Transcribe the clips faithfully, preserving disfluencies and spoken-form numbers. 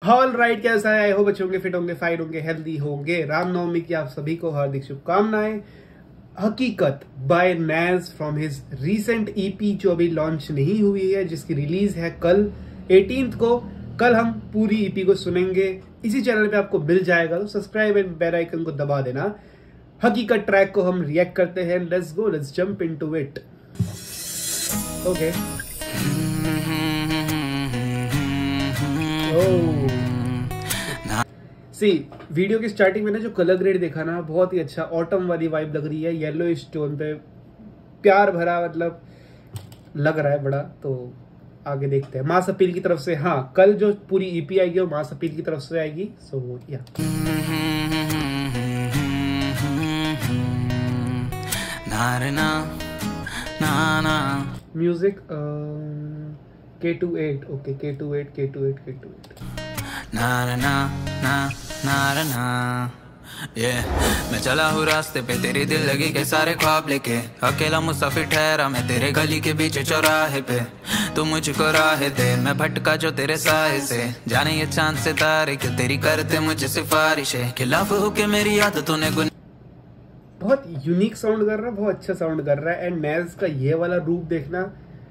All right, कैसा है? I hope अच्छे होंगे, फिट होंगे, फाइन होंगे, हेल्दी होंगे। रामनवमी की आप सभी को हार्दिक शुभकामनाएं। Haqeeqat by Naezy from his recent EP जो अभी लॉन्च नहीं हुई है, जिसकी रिलीज है कल अठारह को। कल हम पूरी ईपी को सुनेंगे, इसी चैनल पे आपको मिल जाएगा, तो सब्सक्राइब एंड बेल आइकन को दबा देना। हकीकत ट्रैक को हम रिएक्ट करते हैं। Let's go, let's jump into it. Okay, see video की स्टार्टिंग में ना जो कलर ग्रेड देखा ना, बहुत ही अच्छा ऑटम वाली वाइब लग रही है। येलो स्टोन पे प्यार भरा मतलब लग रहा है बड़ा। तो आगे देखते हैं। मास अपील की तरफ से, हाँ कल जो पूरी ईपी आएगी वो मास अपील की तरफ से आएगी। सो या म्यूजिक के टू एट, ओके के टू एट के टू एट के टू एट ना ना ना ना ना ये मैं चला हूँ रास्ते पे, तेरी दिल लगी के सारे ख्वाब लेके। अकेला मुसाफिर ठहरा मैं तेरे गली के बीच चौराहे पे, तू मुझको राह दे, मैं भटका जो तेरे साए से। जाने ये चांद से तारे क्यों तेरी करते मुझे सिफारिशें, खिलाफ होके मेरी आदतों ने गुन। बहुत यूनिक साउंड कर रहा है, बहुत अच्छा साउंड कर रहा है। एंड नैज का ये वाला रूप देखना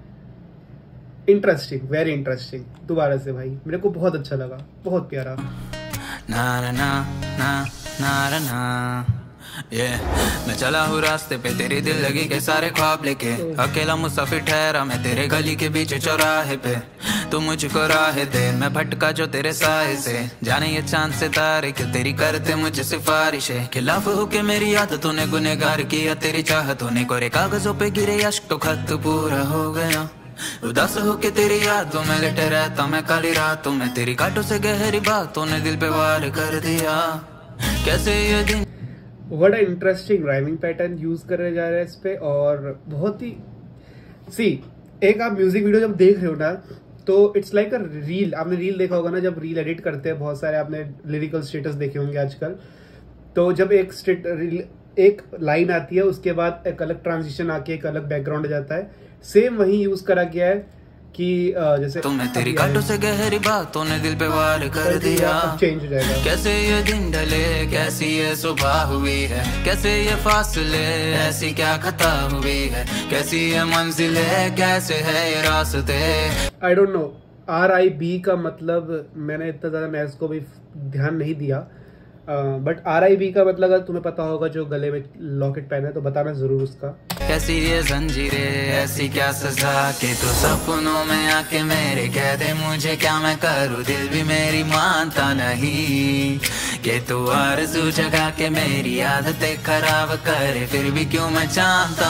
इंटरेस्टिंग, वेरी इंटरेस्टिंग। दोबारा से भाई मेरे को बहुत अच्छा लगा, बहुत प्यारा। ना ना ना ना ना ये मैं चला हूँ रास्ते पे, तेरी दिल लगी के सारे ख्वाब लेके। अकेला मुसाफिर ठहरा मैं तेरे गली के बीच चौराहे पे, तू मुझको राह दे, मैं भटका जो तेरे साए से। जाने ये चांद से तारे क्यों तेरी करते मुझे सिफारिशें, खिलाफ होके मेरी आदतों ने गुनहगार किया तेरी चाहतों ने। कोरे कागजों पे गिरे अश्क तो खत पूरा हो गया, उदास होके तेरी यादों में लेटे रहता मैं काली रातों में। तेरी कांटों से गहरी बातों ने दिल पे वार कर दिया, कैसे ये दिन। बड़ा इंटरेस्टिंग राइमिंग पैटर्न यूज कर जा रहे हैं इस पे, और बहुत ही सी एक आप म्यूजिक वीडियो जब देख रहे हो ना, तो इट्स लाइक अ रील। आपने रील देखा होगा ना, जब रील एडिट करते हैं बहुत सारे, आपने लिरिकल स्टेटस देखे होंगे आजकल। तो जब एक स्टेट एक लाइन आती है, उसके बाद एक अलग ट्रांजिशन आके एक अलग बैकग्राउंड जाता है, सेम वही यूज करा गया है कि जैसे तुम्हें तेरी कांटों से गहरी बातों ने दिल पे वार कर दिया, चेंज हो जाएगा। कैसे ये दिन ढले, कैसी ये सुबह हुई है, कैसे ये फासले, ऐसी क्या खता हुई है, कैसी ये मंजिले, कैसे है ये रास्ते। I don't know R I B का मतलब, मैंने इतना ज्यादा नैज को भी ध्यान नहीं दिया, बट आर आई बी का मतलब अगर तुम्हें पता होगा जो गले में लॉकेट पहना है तो बताना जरूर उसका। कैसी ये जंजीरें, ऐसी क्या सजा के तू सपनों में आके मेरे कह दे मुझे क्या मैं करूँ। दिल भी मेरी मानता नहीं कि तू आरज़ू जगा के मेरी आदतें खराब करे, फिर भी क्यों मैं जानता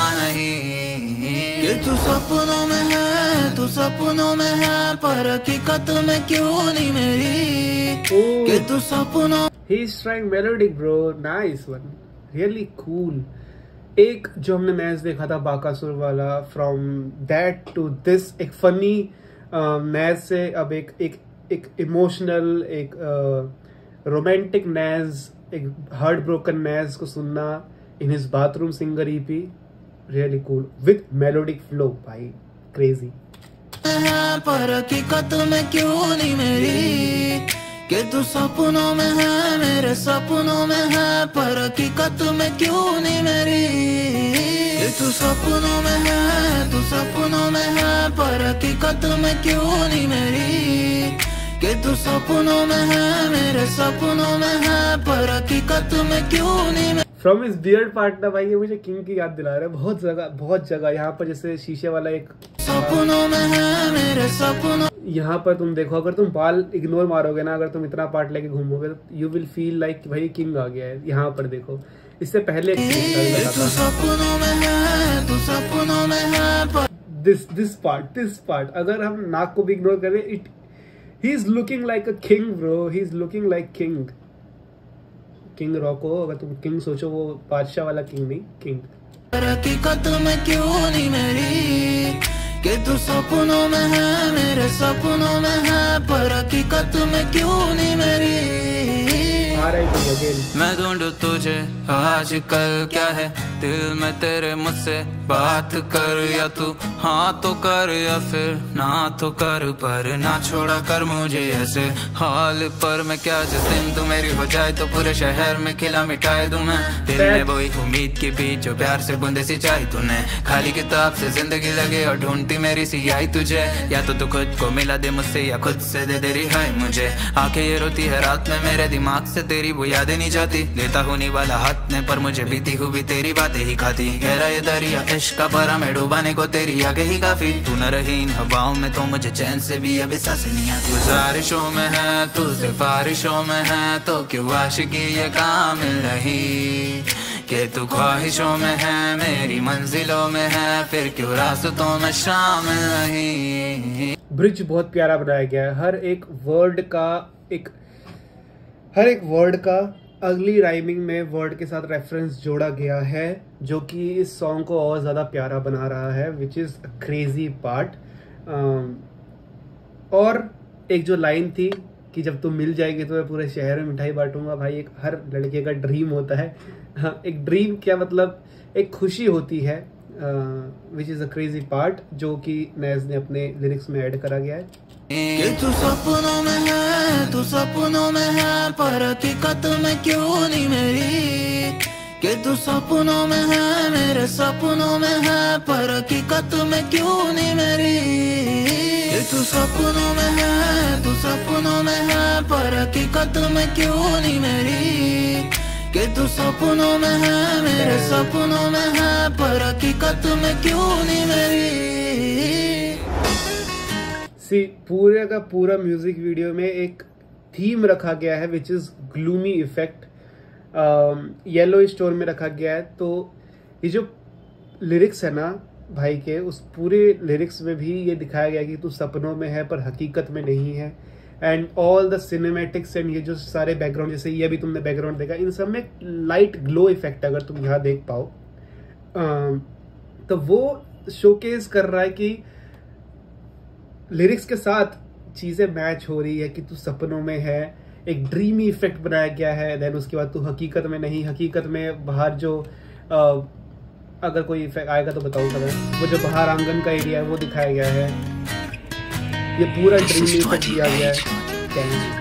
नहीं कि तू सपनों में है, तू सपनों में है, पर हकीकत में क्यों नहीं मेरी, कि तू सपनों। He is trying melodic bro, nice one, really cool। एक जो हमने मैच देखा था बाकासुर वाला, फ्रॉम दैट टू दिस एक फनी मैच से अब एक एक एक इमोशनल, एक रोमांटिक नैज, एक हार्ट ब्रोकन नैज को सुनना in his bathroom singer EP, really cool with melodic flow. भाई क्रेजी। पर हकीकत में क्यों नहीं मेरी, कि तू सपनों में है, मेरे सपनों में है, पर हकीकत में क्यों नहीं मेरी, कि तू सपनों में है, तू सपनों में है, पर हकीकत में क्यों नहीं मेरी, कि तू सपनों में है, मेरे सपनों में है, पर हकीकत में क्यों नहीं मेरी। फ्रॉम इस बियर्ड पार्ट ना भाई, ये मुझे किंग की याद दिला रहा है। बहुत जगह बहुत जगह यहाँ पर जैसे शीशे वाला एक सपनों में है, मेरे सपनों। यहाँ पर तुम देखो, अगर तुम बाल इग्नोर मारोगे ना, अगर तुम इतना पार्ट लेके घूमोगे तो यू विल फील लाइक भाई किंग आ गया है। यहाँ पर देखो, इससे पहले this this part this part अगर हम नाक को भी इग्नोर करें, it he is looking like a king bro, he is looking like king. King Rocko, अगर तुम किंग सोचो वो बादशाह वाला किंग नहीं, किंग। हकीकत में क्यों नहीं मेरी, कि तू सपनों में है, मेरे सपनों में है, पर हकीकत में क्यों नहीं मेरी। आ रही खेल। मैं ढूंढूं तुझे आजकल क्या है दिल में तेरे, मुझसे बात कर या तू हाँ तो कर या फिर ना तो कर, पर ना छोड़ा कर मुझे ऐसे हाल पर। मैं क्या जिस दिन तू मेरी हो जाए तो पूरे शहर में खिला मिठाई दूं मैं, दिल में वही उम्मीद के बीच जो प्यार से बूंदे सिंचाई तूने, खाली किताब से जिंदगी लगे और ढूंढती मेरी सियाई तुझे, या तो तू खुद को मिला दे मुझसे या खुद से दे दे रिहाई मुझे। आंखें ये रोती है रात में मेरे दिमाग से तेरी वो यादें नहीं जाती, लेता होने वाला हाथ ने पर मुझे बीती हुई तेरी बातें ही खाती, गहरा ये दरिया इश्क का भरा मैं डूबाने को तेरी आगे ही काफी, तू न रही इन हवाओं में तो मुझे चैन से भी अब सांसें नहीं आती। गुजारिशों में है तू सिफारिशों में है तो क्यों आशिकी ये कामिल नहीं, कि तू ख्वाहिशों में है मेरी मंजिलों में है फिर क्यों रास्तों में शामिल नहीं। ब्रिज बहुत प्यारा बनाया गया है, हर एक वर्ड का एक हर एक वर्ड का अगली राइमिंग में वर्ड के साथ रेफरेंस जोड़ा गया है, जो कि इस सॉन्ग को और ज़्यादा प्यारा बना रहा है, विच इज़ क्रेजी पार्ट। और एक जो लाइन थी कि जब तुम मिल जाएगी तो मैं पूरे शहर में मिठाई बांटूंगा, भाई एक हर लड़के का ड्रीम होता है। हाँ, एक ड्रीम क्या मतलब एक खुशी होती है, which is a crazy part, जो कि नैज ने अपने लिरिक्स में ऐड करा गया है। कि तू सपनों में है तू सपनों में है पर हकीकत में क्यों नहीं मेरी, कि तू सपनों में है मेरे सपनों में है पर हकीकत में क्यों नहीं मेरी, कि तू सपनों में है तू सपनों में है पर हकीकत में क्यों नहीं मेरी, कि तू सपनों में है मेरे सपनों में है पर हकीकत में क्यों नहीं मेरी। सी पूरे का पूरा म्यूजिक वीडियो में एक थीम रखा गया है which is gloomy effect, yellow stone में रखा गया है। तो ये जो लिरिक्स है ना भाई के, उस पूरे लिरिक्स में भी ये दिखाया गया कि तू सपनों में है पर हकीकत में नहीं है, and all the cinematics and ये जो सारे बैकग्राउंड, जैसे ये भी तुमने बैकग्राउंड देखा, इन सब में लाइट ग्लो इफेक्ट अगर तुम यहाँ देख पाओ uh, तो वो शोकेस कर रहा है कि लिरिक्स के साथ चीजें मैच हो रही है कि तू सपनों में है, एक ड्रीमी इफेक्ट बनाया गया है। देन उसके बाद तू हकीकत में नहीं, हकीकत में बाहर जो आ, अगर कोई इफेक्ट आएगा तो बताऊंगा मैं, वो जो बाहर आंगन का एरिया है वो दिखाया गया है, ये पूरा ड्रीमी इफेक्ट दिया गया है।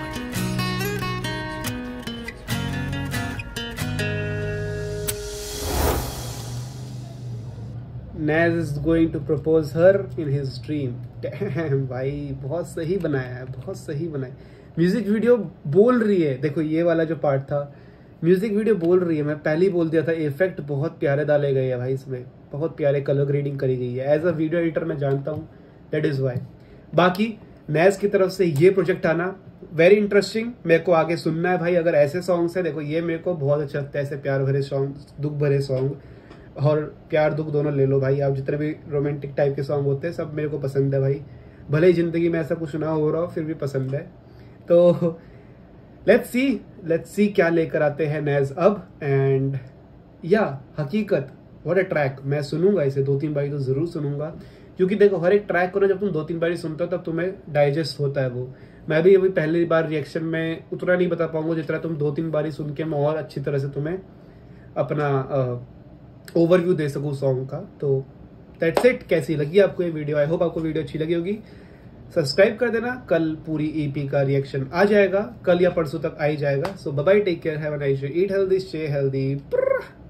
Naz is going to propose her in his dream. Damn, भाई बहुत सही बनाया है, बहुत सही बनाया। म्यूजिक वीडियो बोल रही है, देखो ये वाला जो पार्ट था, म्यूजिक वीडियो बोल रही है, मैं पहले ही बोल दिया था, इफेक्ट बहुत प्यारे डाले गए हैं भाई, इसमें बहुत प्यारे कलर ग्रेडिंग करी गई है। एज अ वीडियो एडिटर मैं जानता हूँ, दैट इज वाई। बाकी नैज की तरफ से ये प्रोजेक्ट आना वेरी इंटरेस्टिंग, मेरे को आगे सुनना है भाई। अगर ऐसे सॉन्ग्स है, देखो ये मेरे को बहुत अच्छा लगता है, ऐसे प्यार भरे सॉन्ग, दुख भरे सॉन्ग, और प्यार दुख दोनों ले लो भाई आप, जितने भी रोमांटिक टाइप के सॉन्ग होते हैं सब मेरे को पसंद है भाई, भले ही जिंदगी में ऐसा कुछ ना हो रहा हो फिर भी पसंद है। तो लेट्स सी लेट्स सी क्या लेकर आते हैं नैज अब। एंड या हकीकत व्हाट अ ट्रैक, मैं सुनूंगा इसे दो तीन बारी तो जरूर सुनूंगा, क्योंकि देखो हर एक ट्रैक को ना जब तुम दो तीन बारी सुनते हो तब तुम्हें डाइजेस्ट होता है वो। मैं भी अभी पहली बार रिएक्शन में उतना नहीं बता पाऊंगा जितना तुम दो तीन बारी सुन के मैं और अच्छी तरह से तुम्हें अपना ओवरव्यू दे सकूं सॉन्ग का। तो दैट्स इट। कैसी लगी आपको ये वीडियो? आई होप आपको वीडियो अच्छी लगी होगी। सब्सक्राइब कर देना, कल पूरी ईपी का रिएक्शन आ जाएगा, कल या परसों तक आ ही जाएगा। So bye bye, take care, have a nice day, eat healthy, stay healthy.